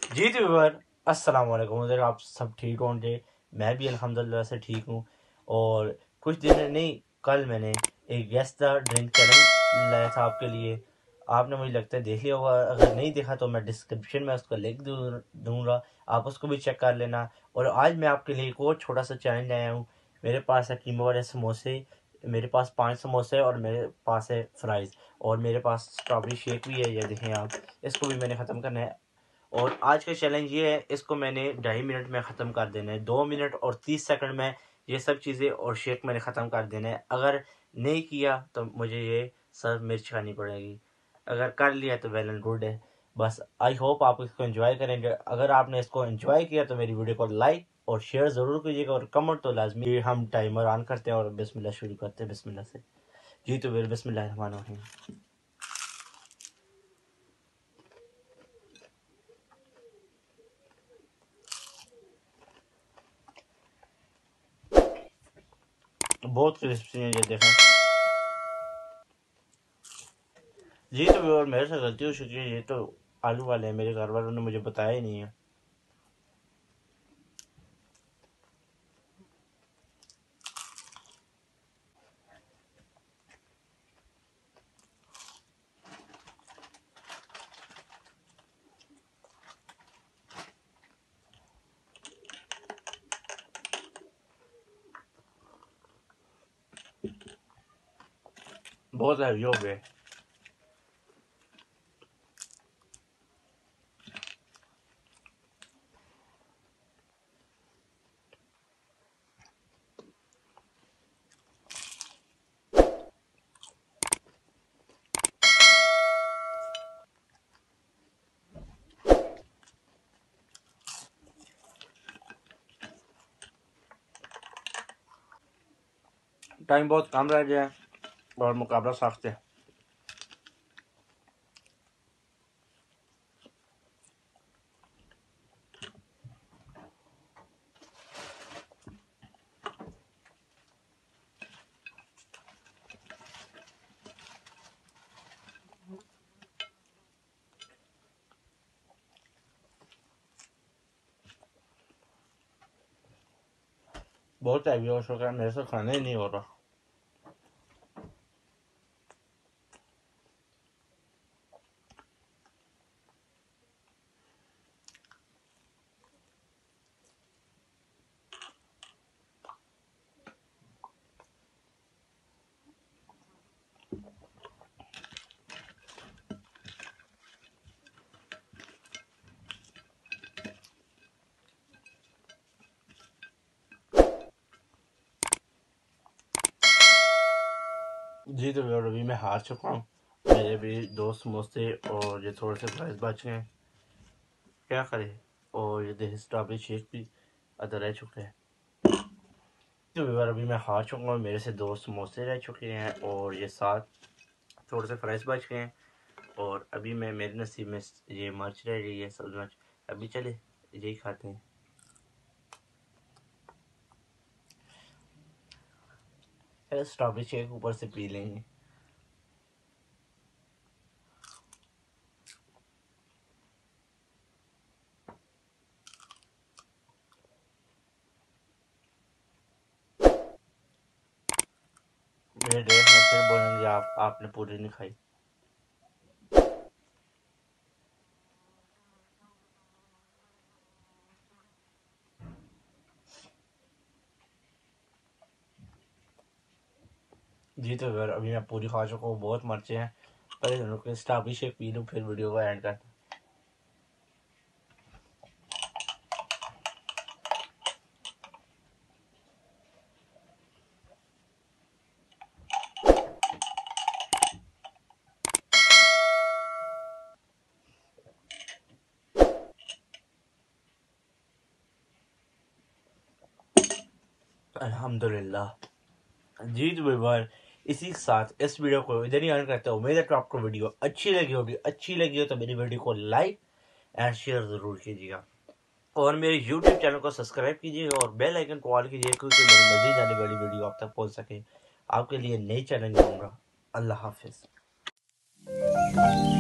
जी तो व्यूअर अस्सलाम वालेकुम। उधर आप सब ठीक होंगे, मैं भी अल्हम्दुलिल्लाह से ठीक हूँ। और कुछ दिन नहीं, कल मैंने एक गेस्ट द ड्रिंक चैलेंज लाया था आपके लिए। आपने मुझे लगता है देख लिया होगा, अगर नहीं देखा तो मैं डिस्क्रिप्शन में उसका लिंक दूंगा, आप उसको भी चेक कर लेना। और आज मैं आपके लिए एक और छोटा सा चैलेंज लाया हूँ। मेरे पास है कीमा वाले समोसे, मेरे पास 5 समोसे और मेरे पास है फ्राइज़, और मेरे पास स्ट्रॉबेरी शेक भी है। ये देखें आप, इसको भी मैंने ख़त्म करना है। और आज का चैलेंज ये है, इसको मैंने 2.5 मिनट में ख़त्म कर देना है। 2 मिनट और 30 सेकंड में ये सब चीज़ें और शेक मैंने ख़त्म कर देना है। अगर नहीं किया तो मुझे ये सब मिर्च खानी पड़ेगी, अगर कर लिया तो वेल एंड गुड है। बस आई होप आप इसको एंजॉय करेंगे। अगर आपने इसको एंजॉय किया तो मेरी वीडियो को लाइक और शेयर ज़रूर कीजिएगा, और कमेंट तो लाजमी। हम टाइमर ऑन करते हैं और बिस्मिल्लाह शुरू करते हैं, बिस्मिल्लाह से। जी तो फिर बिस्मिल्लाह रहमान रहीम। बहुत क्रिस्पी है, ये देखें। जी तो और मेरे से गलती हो चुकी है, ये तो आलू वाले हैं, मेरे घर वालों ने मुझे बताया ही नहीं है। बहुत हैवी हो गए। टाइम बहुत कम रह गया है और मुकाबला सख्त है। बहुत हैवी हो चुका है, मेरे से खाने ही नहीं हो रहा। जी तो और अभी मैं हार चुका हूँ। मेरे भी 2 समोसे और ये थोड़े से फ्राइज बच गए हैं, क्या करें। और ये देखिए स्ट्रॉबेरी शेक भी आधा रह चुका है। तो अभी मैं हार चुका हूँ, मेरे से 2 समोसे रह चुके हैं और ये 7 थोड़े से फ्राइज बच गए हैं। और अभी मैं, मेरे नसीब में ये मिर्च रह रही है, सब्ज मिर्च। अभी चले यही खाते हैं। स्ट्रॉबेरी शेक ऊपर से पी लेंगे। मेरे देश में फिर बोलेंगे आपने पूरी नहीं खाई। जी तो फिर अभी मैं पूरी खा चुका हूँ, बहुत मर्चे हैं। पहले स्ट्रॉबेरी शेक पी लूँ, फिर वीडियो को एंड करता। अल्हम्दुलिल्लाह। जी तो भाई, इसी के साथ इस वीडियो को इधर ही एंड करता हूँ। उम्मीद है कि आपको वीडियो अच्छी लगी होगी। अच्छी लगी हो तो मेरी वीडियो को लाइक एंड शेयर ज़रूर कीजिएगा, और मेरे यूट्यूब चैनल को सब्सक्राइब कीजिएगा और बेल आइकन को ऑल कीजिए, क्योंकि मेरी मज़ीद आने वाली वीडियो आप तक पहुँच सके। आपके लिए नई चैलेंज लाऊंगा। अल्लाह हाफिज़।